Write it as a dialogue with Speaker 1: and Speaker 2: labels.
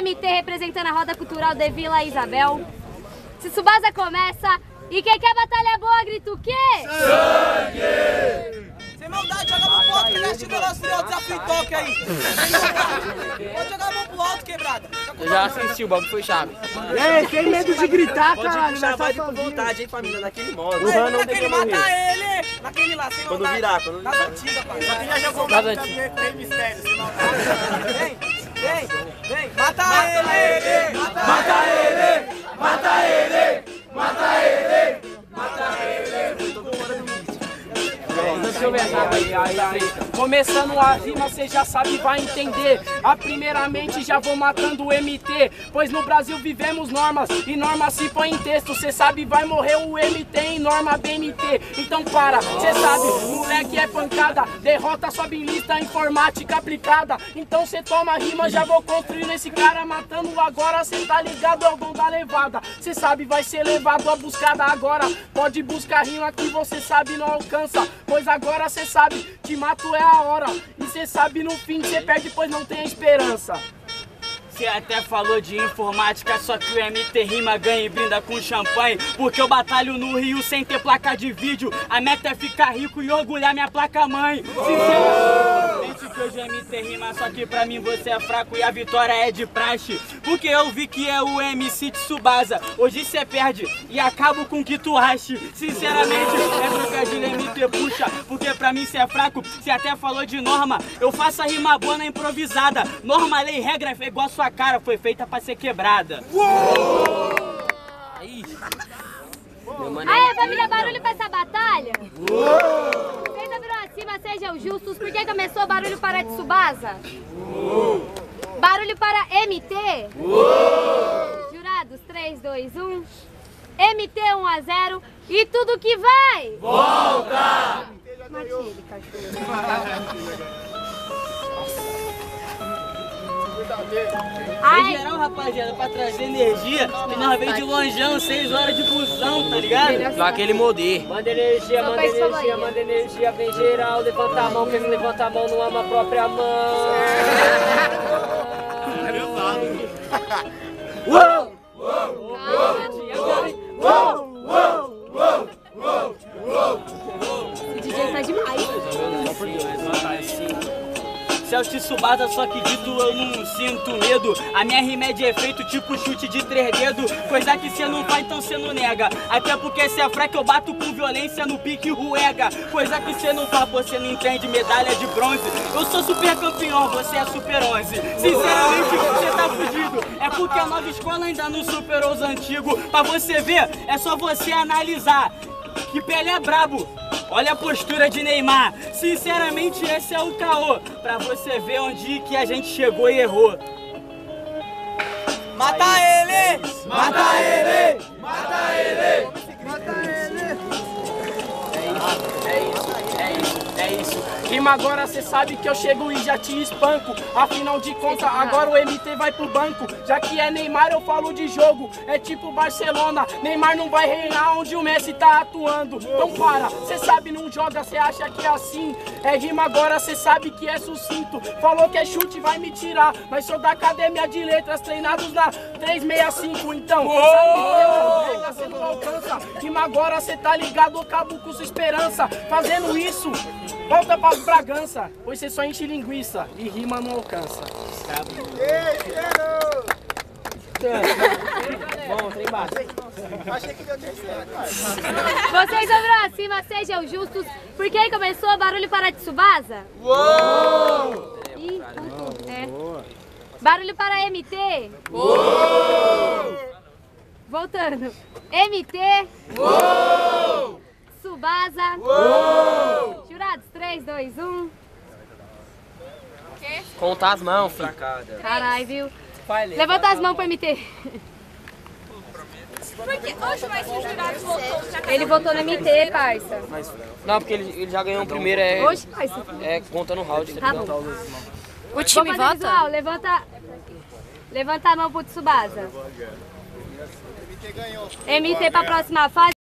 Speaker 1: MT representando a roda cultural de Vila Isabel. Se Tsubasa começa, e quem quer batalha boa grita o quê?
Speaker 2: Sangue!
Speaker 3: Sem maldade, joga a mão pro alto, que nós tirou nosso desafio toque aí. Pode jogar a mão pro alto, quebrada.
Speaker 4: Eu já assisti, o bagulho foi chave.
Speaker 5: Ei, tem medo de gritar, caralho,
Speaker 2: Pode
Speaker 5: vai
Speaker 2: puxar
Speaker 5: só
Speaker 2: com vontade, hein, família, naquele modo.
Speaker 3: O Han não deixa morrer. Matar ele! Naquele lá, sem
Speaker 2: Quando
Speaker 3: maldade.
Speaker 2: virar, quando
Speaker 3: Nas
Speaker 2: virar.
Speaker 3: antigas, pai.
Speaker 5: Já jogou
Speaker 4: Tá
Speaker 5: muito
Speaker 4: dando.
Speaker 5: também com Rei Mistério, sem maldade.
Speaker 3: Vem! Mata ele!
Speaker 2: Mata ele! Mata ele! Mata ele! Mata ele!
Speaker 4: Deixa eu ver aí. Começando a rima, cê já sabe, vai entender. Primeiramente já vou matando o MT, pois no Brasil vivemos normas, e norma se põe em texto. Cê sabe, vai morrer o MT em norma BNT. Então para, cê sabe, moleque é pancada, derrota sobe em lista informática aplicada. Então cê toma rima, já vou construir esse cara, matando agora, cê tá ligado, é o dom da levada. Cê sabe, vai ser levado a buscada agora. Pode buscar rima que você sabe não alcança, pois agora cê sabe, te mato é a hora. E cê sabe, no fim cê perde, pois não tem esperança. Cê até falou de informática, só que o MT rima, ganha e brinda com champanhe. Porque eu batalho no Rio sem ter placa de vídeo. A meta é ficar rico e orgulhar minha placa-mãe. Sinceramente que hoje o MT rima, só que pra mim você é fraco e a vitória é de praxe. Porque eu vi que é o MC Tsubasa. Hoje cê perde e acabo com o que tu ache. Sinceramente, é trocadilho MT puxa. Porque pra mim cê é fraco, cê até falou de norma. Eu faço a rima boa na improvisada. Norma, lei, regra, é igual a sua cara, foi feita pra ser quebrada. Aí,
Speaker 1: Aí, família, barulho pra essa batalha? Vocês abriram acima, sejam justos. Por que começou barulho para Tsubasa? Barulho para MT? Jurados, 3, 2, 1. MT 1 a 0. E tudo que vai!
Speaker 2: Volta!
Speaker 1: Mate ele, cachorro.
Speaker 4: em geral, rapaziada, pra trazer energia, que nós veio de lonjão, 6 horas de busão, tá ligado?
Speaker 6: Dá aquele modelo.
Speaker 4: Manda energia, manda energia, manda energia, vem geral, levanta a mão, quem não levanta a mão não ama a própria mão.
Speaker 2: Uou!
Speaker 1: O DJ tá demais.
Speaker 4: Celso Tsubasa, só que dito eu não sinto medo. A minha rima é de efeito tipo chute de 3 dedos. Coisa que cê não faz, então cê não nega. Até porque cê é fraco, eu bato com violência no pique ruega. Coisa que cê não faz, você não entende, medalha de bronze. Eu sou super campeão, você é super 11. Sinceramente, você tá fudido. É porque a nova escola ainda não superou os antigos. Pra você ver, é só você analisar. Que pele é brabo. Olha a postura de Neymar. Sinceramente, esse é o caô. Pra você ver onde que a gente chegou e errou.
Speaker 3: Mata ele!
Speaker 2: Mata ele! Mata ele!
Speaker 4: É isso. Rima agora, cê sabe que eu chego e já te espanco. Afinal de contas, agora o MT vai pro banco. Já que é Neymar, eu falo de jogo. É tipo Barcelona, Neymar não vai reinar onde o Messi tá atuando. Então para, cê sabe, não joga, cê acha que é assim. É rima agora, cê sabe que é sucinto. Falou que é chute, vai me tirar. Mas sou da academia de letras, treinados na 365. Então, sabe, cê não alcança. Rima agora, cê tá ligado, acabo com sua esperança. Fazendo isso, volta pra Bragança, pois você só enche linguiça e rima não alcança. Bom, trem baixo.
Speaker 5: Achei que deu terceiro.
Speaker 1: Vocês abriram acima, sejam justos. Por que começou barulho para Tsubasa?
Speaker 2: Uou!
Speaker 1: Ih, puto, é. Barulho para MT? Voltando. MT? Tsubasa? Jurados, 3, 2, 1.
Speaker 6: Contar as mãos, filho.
Speaker 1: Caralho, viu? Levanta as mãos pro MT.
Speaker 7: Porque hoje mais que os jurados voltou pra casa.
Speaker 1: Ele votou no MT, parça.
Speaker 6: Não, porque ele já ganhou o primeiro,
Speaker 1: Hoje, parça.
Speaker 6: contando o round, tá
Speaker 1: Tá
Speaker 6: ligado?
Speaker 1: bom.
Speaker 7: O time
Speaker 1: Vamos fazer
Speaker 7: vota?
Speaker 1: visual, levanta a mão pro Tsubasa. MT pra próxima fase.